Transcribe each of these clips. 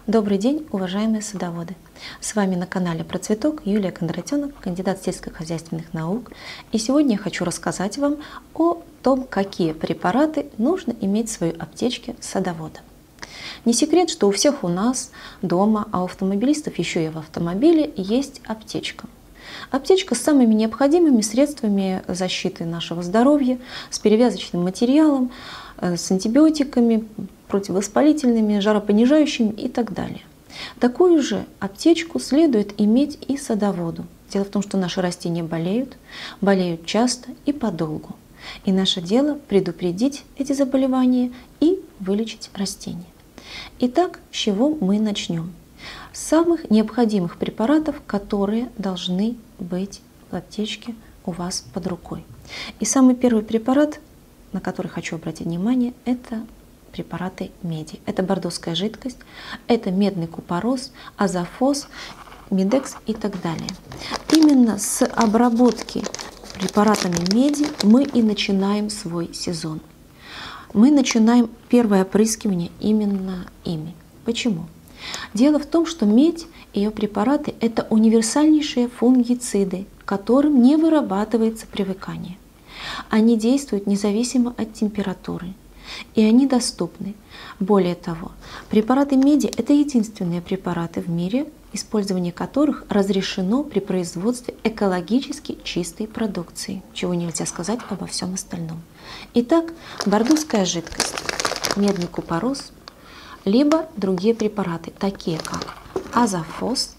Добрый день, уважаемые садоводы! С вами на канале Про Цветок Юлия Кондратенок, кандидат сельскохозяйственных наук. И сегодня я хочу рассказать вам о том, какие препараты нужно иметь в своей аптечке садовода. Не секрет, что у всех у нас дома, а у автомобилистов еще и в автомобиле есть аптечка. Аптечка с самыми необходимыми средствами защиты нашего здоровья, с перевязочным материалом, с антибиотиками, противовоспалительными, жаропонижающими и так далее. Такую же аптечку следует иметь и садоводу. Дело в том, что наши растения болеют часто и подолгу. И наше дело предупредить эти заболевания и вылечить растения. Итак, с чего мы начнем? С самых необходимых препаратов, которые должны быть в аптечке у вас под рукой. И самый первый препарат, на который хочу обратить внимание, это препараты меди. Это бордоская жидкость, это медный купорос, азофос, мидекс и так далее. Именно с обработки препаратами меди мы и начинаем свой сезон. Мы начинаем первое опрыскивание именно ими. Почему? Дело в том, что медь и ее препараты – это универсальнейшие фунгициды, которым не вырабатывается привыкание. Они действуют независимо от температуры, и они доступны. Более того, препараты меди – это единственные препараты в мире, использование которых разрешено при производстве экологически чистой продукции, чего нельзя сказать обо всем остальном. Итак, бордоская жидкость, медный купорос, либо другие препараты, такие как азофос,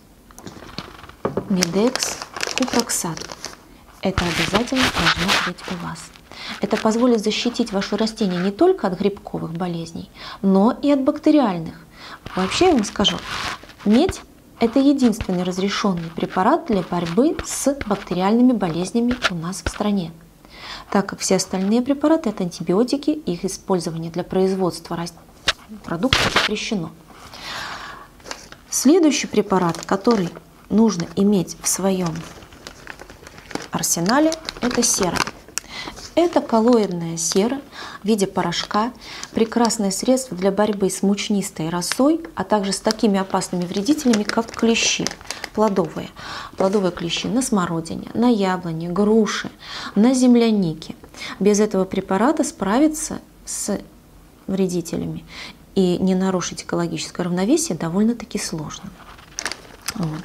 мидекс, купроксат. Это обязательно должно быть у вас. Это позволит защитить ваше растение не только от грибковых болезней, но и от бактериальных. Вообще, я вам скажу, медь – это единственный разрешенный препарат для борьбы с бактериальными болезнями у нас в стране. Так как все остальные препараты – это антибиотики, их использование для производства продуктов запрещено. Следующий препарат, который нужно иметь в своем арсенале, это сера. Это коллоидная сера в виде порошка, прекрасное средство для борьбы с мучнистой росой, а также с такими опасными вредителями, как клещи плодовые. Плодовые клещи на смородине, на яблоне, груши, на землянике. Без этого препарата справиться с вредителями и не нарушить экологическое равновесие довольно-таки сложно. Вот.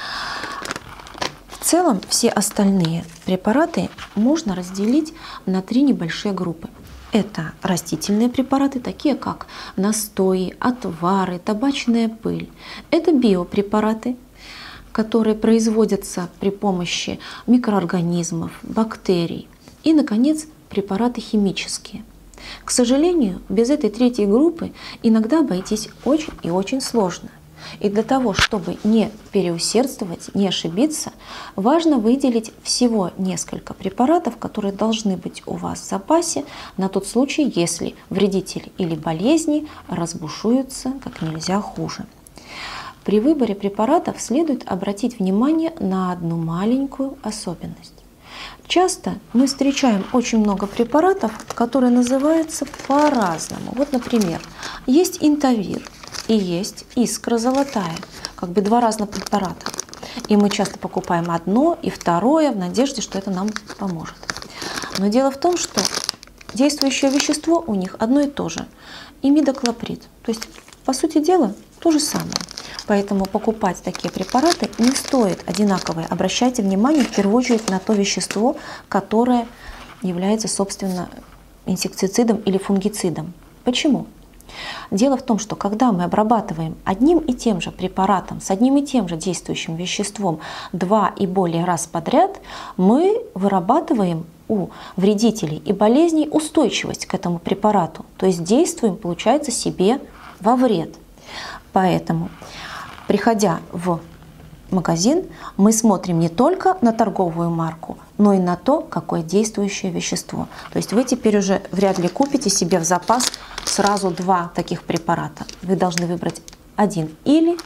В целом все остальные препараты можно разделить на три небольшие группы. Это растительные препараты, такие как настои, отвары, табачная пыль. Это биопрепараты, которые производятся при помощи микроорганизмов, бактерий. И, наконец, препараты химические. К сожалению, без этой третьей группы иногда обойтись очень и очень сложно. И для того, чтобы не переусердствовать, не ошибиться, важно выделить всего несколько препаратов, которые должны быть у вас в запасе на тот случай, если вредители или болезни разбушуются как нельзя хуже. При выборе препаратов следует обратить внимание на одну маленькую особенность. Часто мы встречаем очень много препаратов, которые называются по-разному. Вот, например, есть интавир и есть искра золотая, как бы два разных препарата. И мы часто покупаем одно и второе в надежде, что это нам поможет. Но дело в том, что действующее вещество у них одно и то же – имидоклоприд. То есть, по сути дела, то же самое. Поэтому покупать такие препараты не стоит одинаковые. Обращайте внимание в первую очередь на то вещество, которое является, собственно, инсектицидом или фунгицидом. Почему? Дело в том, что когда мы обрабатываем одним и тем же препаратом, с одним и тем же действующим веществом 2 и более раз подряд, мы вырабатываем у вредителей и болезней устойчивость к этому препарату. То есть действуем, получается, себе во вред. Поэтому, приходя в магазин, мы смотрим не только на торговую марку, но и на то, какое действующее вещество. То есть вы теперь уже вряд ли купите себе в запас сразу 2 таких препарата. Вы должны выбрать один или.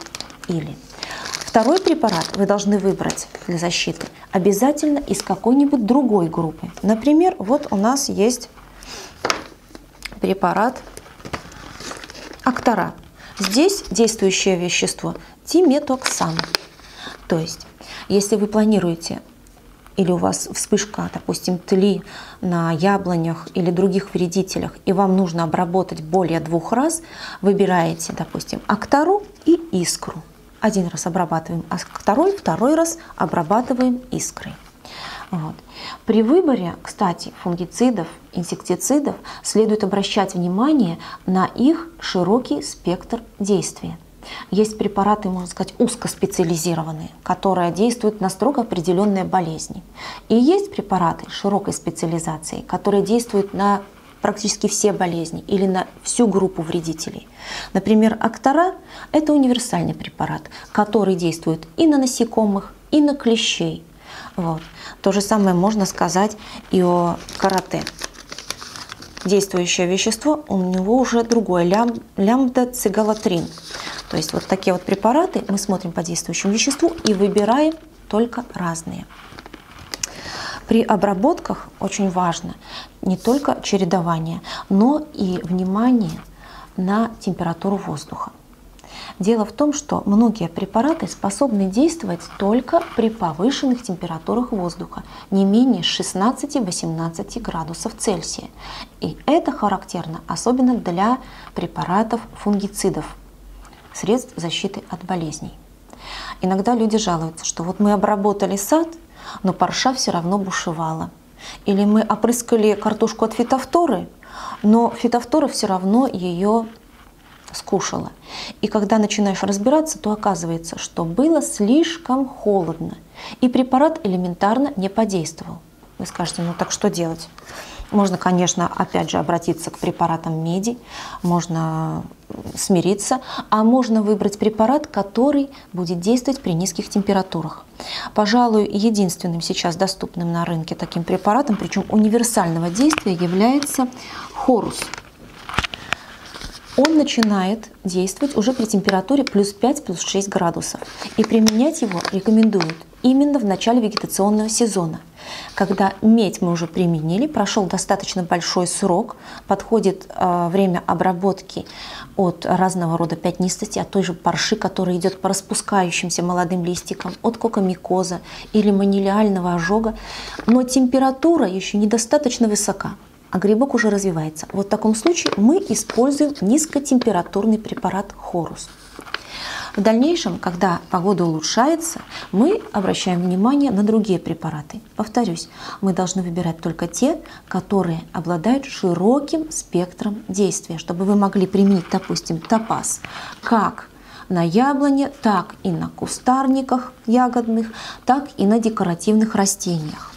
Второй препарат вы должны выбрать для защиты обязательно из какой-нибудь другой группы. Например, вот у нас есть препарат Актара. Здесь действующее вещество диметоксан. То есть, если вы планируете, или у вас вспышка, допустим, тли на яблонях или других вредителях, и вам нужно обработать более 2 раз, выбираете, допустим, Актару и Искру. 1 раз обрабатываем Акторой, 2 раз обрабатываем Искрой. Вот. При выборе, кстати, фунгицидов, инсектицидов следует обращать внимание на их широкий спектр действия. Есть препараты, можно сказать, узкоспециализированные, которые действуют на строго определенные болезни. И есть препараты широкой специализации, которые действуют на практически все болезни или на всю группу вредителей. Например, Актара – это универсальный препарат, который действует и на насекомых, и на клещей. Вот. То же самое можно сказать и о карате. Действующее вещество у него уже другое – лямбда-цигалатрин. То есть вот такие вот препараты мы смотрим по действующему веществу и выбираем только разные. При обработках очень важно не только чередование, но и внимание на температуру воздуха. Дело в том, что многие препараты способны действовать только при повышенных температурах воздуха, не менее 16-18 градусов Цельсия. И это характерно особенно для препаратов фунгицидов, средств защиты от болезней. Иногда люди жалуются, что вот мы обработали сад, но парша все равно бушевала. Или мы опрыскали картошку от фитофторы, но фитофтора все равно ее скушала. И когда начинаешь разбираться, то оказывается, что было слишком холодно, и препарат элементарно не подействовал. Вы скажете, ну так что делать? Можно, конечно, опять же обратиться к препаратам меди, можно смириться, а можно выбрать препарат, который будет действовать при низких температурах. Пожалуй, единственным сейчас доступным на рынке таким препаратом, причем универсального действия, является Хорус. Он начинает действовать уже при температуре плюс 5, плюс 6 градусов. И применять его рекомендуют именно в начале вегетационного сезона. Когда медь мы уже применили, прошел достаточно большой срок, подходит время обработки от разного рода пятнистости, от той же парши, которая идет по распускающимся молодым листикам, от кокомикоза или манилиального ожога, но температура еще недостаточно высока, а грибок уже развивается. Вот в таком случае мы используем низкотемпературный препарат Хорус. В дальнейшем, когда погода улучшается, мы обращаем внимание на другие препараты. Повторюсь, мы должны выбирать только те, которые обладают широким спектром действия, чтобы вы могли применить, допустим, топаз как на яблоне, так и на кустарниках ягодных, так и на декоративных растениях.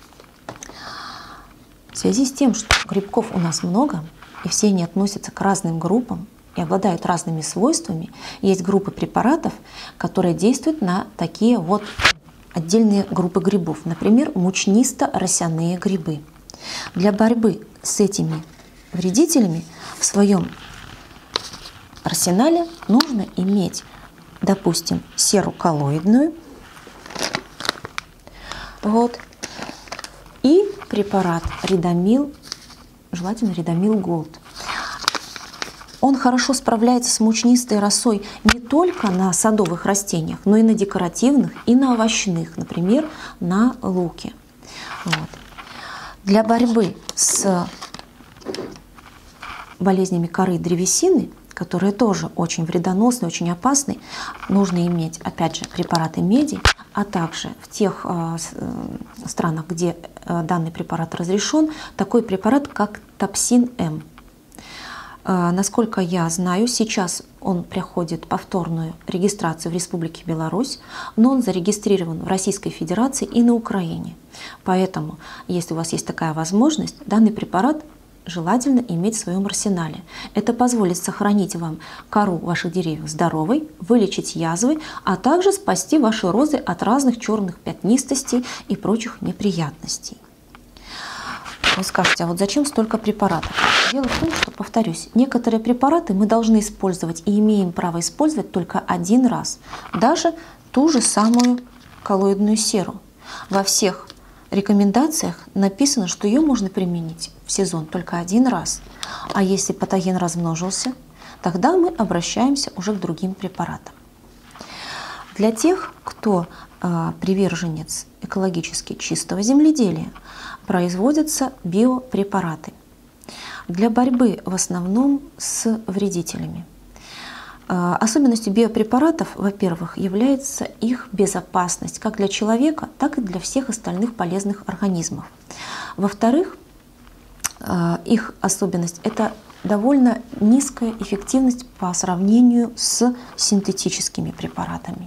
В связи с тем, что грибков у нас много, и все они относятся к разным группам и обладают разными свойствами, есть группы препаратов, которые действуют на такие вот отдельные группы грибов. Например, мучнисто-росяные грибы. Для борьбы с этими вредителями в своем арсенале нужно иметь, допустим, серу коллоидную, вот, и препарат Ридомил, желательно Ридомил Голд. Он хорошо справляется с мучнистой росой не только на садовых растениях, но и на декоративных, и на овощных, например, на луке. Вот. Для борьбы с болезнями коры древесины, которые тоже очень вредоносны, очень опасны, нужно иметь, опять же, препараты меди, а также в тех странах, где данный препарат разрешен, такой препарат, как Топсин-М. Насколько я знаю, сейчас он проходит повторную регистрацию в Республике Беларусь, но он зарегистрирован в Российской Федерации и на Украине. Поэтому, если у вас есть такая возможность, данный препарат желательно иметь в своем арсенале. Это позволит сохранить вам кору ваших деревьев здоровой, вылечить язвы, а также спасти ваши розы от разных черных пятнистостей и прочих неприятностей. Вы скажете, а вот зачем столько препаратов? Дело в том, что, повторюсь, некоторые препараты мы должны использовать и имеем право использовать только один раз. Даже ту же самую коллоидную серу. Во всех рекомендациях написано, что ее можно применить в сезон только один раз. А если патоген размножился, тогда мы обращаемся уже к другим препаратам. Для тех, кто приверженец экологически чистого земледелия, производятся биопрепараты для борьбы в основном с вредителями. Особенностью биопрепаратов, во-первых, является их безопасность как для человека, так и для всех остальных полезных организмов. Во-вторых, их особенность – это довольно низкая эффективность по сравнению с синтетическими препаратами.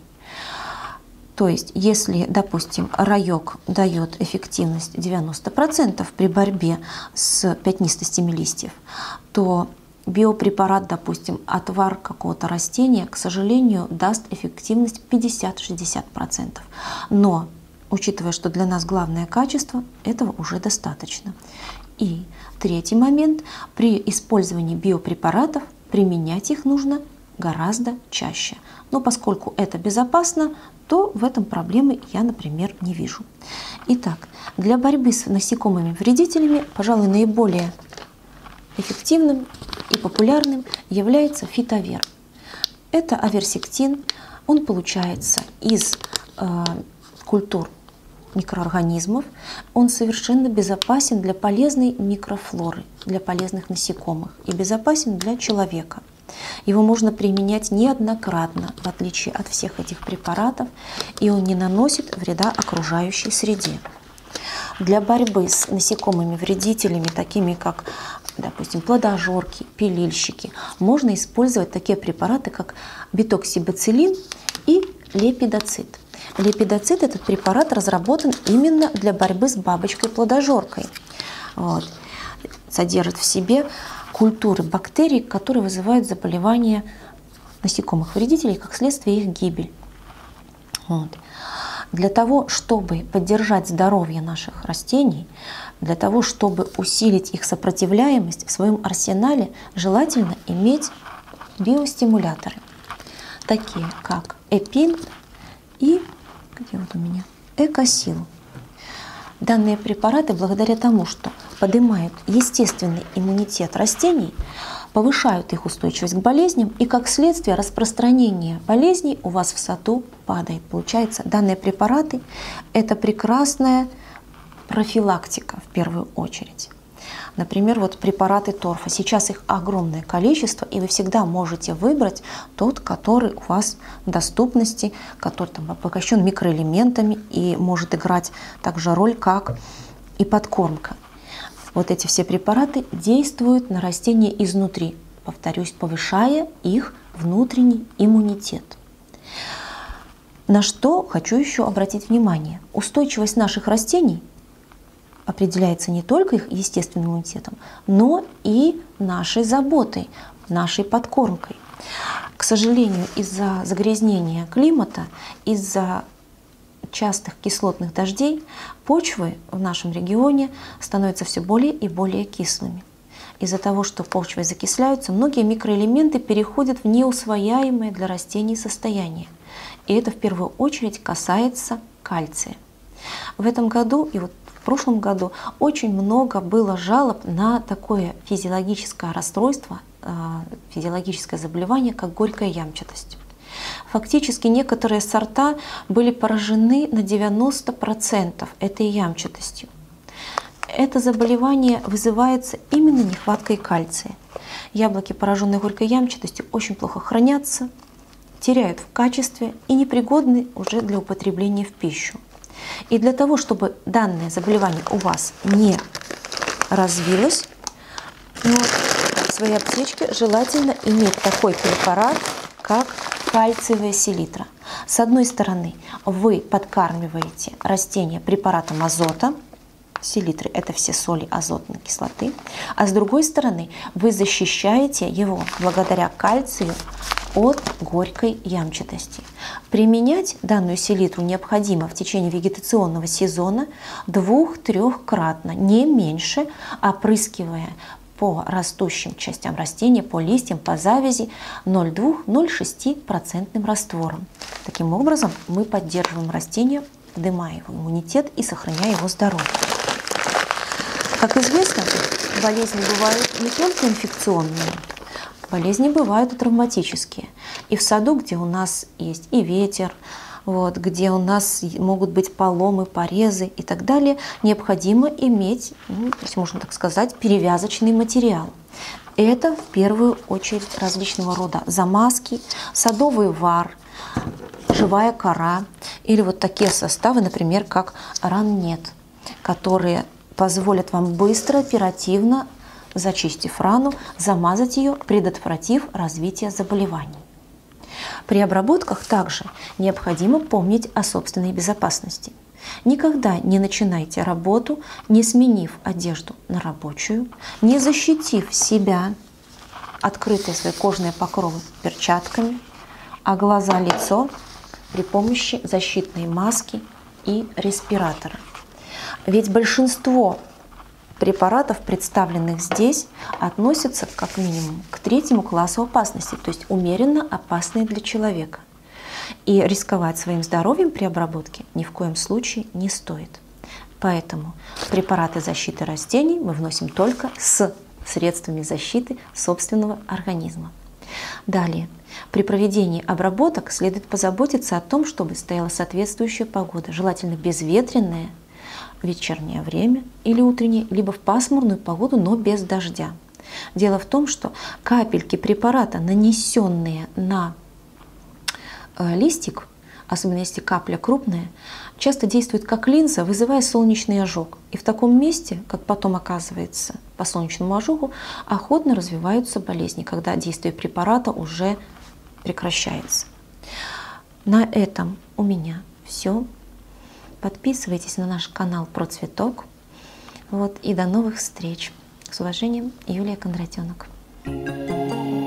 То есть, если, допустим, райок дает эффективность 90% при борьбе с пятнистостями листьев, то биопрепарат, допустим, отвар какого-то растения, к сожалению, даст эффективность 50-60%. Но, учитывая, что для нас главное качество, этого уже достаточно. И третий момент. При использовании биопрепаратов применять их нужно гораздо чаще. Но поскольку это безопасно, то в этом проблемы я, например, не вижу. Итак, для борьбы с насекомыми-вредителями, пожалуй, наиболее эффективным и популярным является фитовер. Это аверсектин, он получается из культур микроорганизмов, он совершенно безопасен для полезной микрофлоры, для полезных насекомых и безопасен для человека. Его можно применять неоднократно, в отличие от всех этих препаратов, и он не наносит вреда окружающей среде. Для борьбы с насекомыми-вредителями, такими как, допустим, плодожорки, пилильщики, можно использовать такие препараты, как бетоксибациллин и лепидоцит. Лепидоцит, этот препарат, разработан именно для борьбы с бабочкой-плодожоркой. Вот. Содержит в себе культуры бактерий, которые вызывают заболевания насекомых-вредителей, как следствие их гибель. Вот. Для того, чтобы поддержать здоровье наших растений, для того, чтобы усилить их сопротивляемость, в своем арсенале желательно иметь биостимуляторы, такие как Эпин и где вот у меня Экосил. Данные препараты, благодаря тому, что поднимают естественный иммунитет растений, повышают их устойчивость к болезням, и как следствие распространение болезней у вас в саду падает. Получается, данные препараты – это прекрасная профилактика в первую очередь. Например, вот препараты торфа. Сейчас их огромное количество, и вы всегда можете выбрать тот, который у вас в доступности, который там обогащен микроэлементами и может играть также роль, как и подкормка. Вот эти все препараты действуют на растения изнутри, повторюсь, повышая их внутренний иммунитет. На что хочу еще обратить внимание. Устойчивость наших растений определяется не только их естественным иммунитетом, но и нашей заботой, нашей подкормкой. К сожалению, из-за загрязнения климата, из-за частых кислотных дождей почвы в нашем регионе становятся все более и более кислыми. Из-за того, что почвы закисляются, многие микроэлементы переходят в неусвояемое для растений состояние. И это в первую очередь касается кальция. В этом году и вот в прошлом году очень много было жалоб на такое физиологическое расстройство, физиологическое заболевание, как горькая ямчатость. Фактически некоторые сорта были поражены на 90% этой ямчатостью. Это заболевание вызывается именно нехваткой кальция. Яблоки, пораженные горькой ямчатостью, очень плохо хранятся, теряют в качестве и непригодны уже для употребления в пищу. И для того, чтобы данное заболевание у вас не развилось, в своей аптечке желательно иметь такой препарат, как кальциевая селитра. С одной стороны, вы подкармливаете растение препаратом азота, селитры – это все соли азотной кислоты, а с другой стороны, вы защищаете его благодаря кальцию от горькой ямчатости. Применять данную селитру необходимо в течение вегетационного сезона 2-3-кратно, не меньше, опрыскивая по растущим частям растения, по листьям, по завязи 0,2-0,6% раствором. Таким образом мы поддерживаем растение, поднимая его иммунитет и сохраняя его здоровье. Как известно, болезни бывают не только инфекционные, Болезни бывают и травматические. И в саду, где у нас есть и ветер, вот, где у нас могут быть поломы, порезы и так далее, необходимо иметь, ну, то есть, можно так сказать, перевязочный материал. Это в первую очередь различного рода замазки, садовый вар, живая кора или вот такие составы, например, как раннет, которые позволят вам быстро, оперативно, зачистив рану, замазать ее, предотвратив развитие заболеваний. При обработках также необходимо помнить о собственной безопасности. Никогда не начинайте работу, не сменив одежду на рабочую, не защитив себя, открытые свои кожные покровы, перчатками, а глаза, лицо при помощи защитной маски и респиратора. Ведь большинство препаратов, представленных здесь, относятся как минимум к 3-му классу опасности, то есть умеренно опасные для человека. И рисковать своим здоровьем при обработке ни в коем случае не стоит. Поэтому препараты защиты растений мы вносим только с средствами защиты собственного организма. Далее, при проведении обработок следует позаботиться о том, чтобы стояла соответствующая погода, желательно безветренная, в вечернее время или утреннее, либо в пасмурную погоду, но без дождя. Дело в том, что капельки препарата, нанесенные на листик, особенно если капля крупная, часто действуют как линза, вызывая солнечный ожог. И в таком месте, как потом оказывается по солнечному ожогу, охотно развиваются болезни, когда действие препарата уже прекращается. На этом у меня все. Подписывайтесь на наш канал про цветок. Вот, и до новых встреч. С уважением, Юлия Кондратенок.